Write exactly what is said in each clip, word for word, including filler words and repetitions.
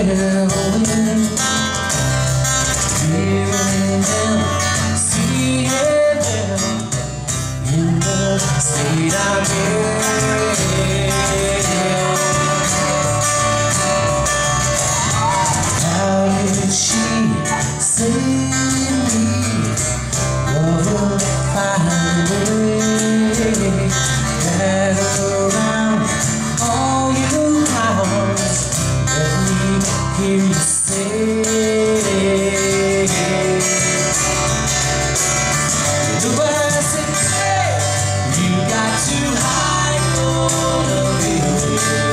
heroin, feeling them, seeing them in the state I'm in. How did she save me? Love will find a way. Gather around all you clowns, let me hear you say, the words that say you got to hide your love, baby.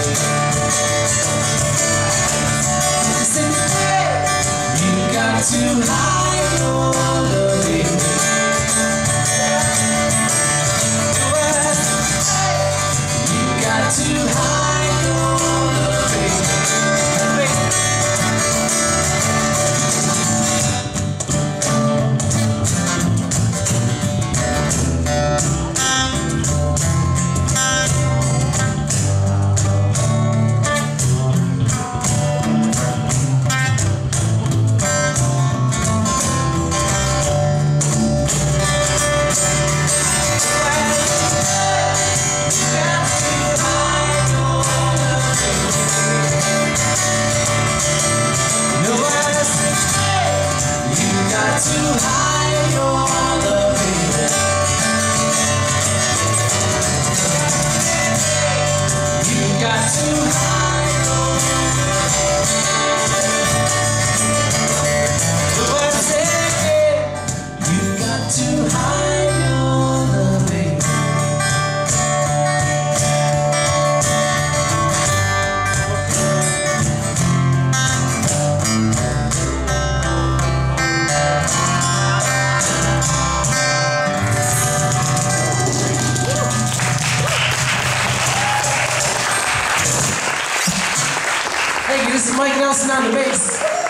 You got to hide your love, baby. The words that say you got to hide your love, baby. To hide your love, baby. You got to hide your love. The words say you got to hide your love, baby. Thank you. This is Mike Nelson on the bass.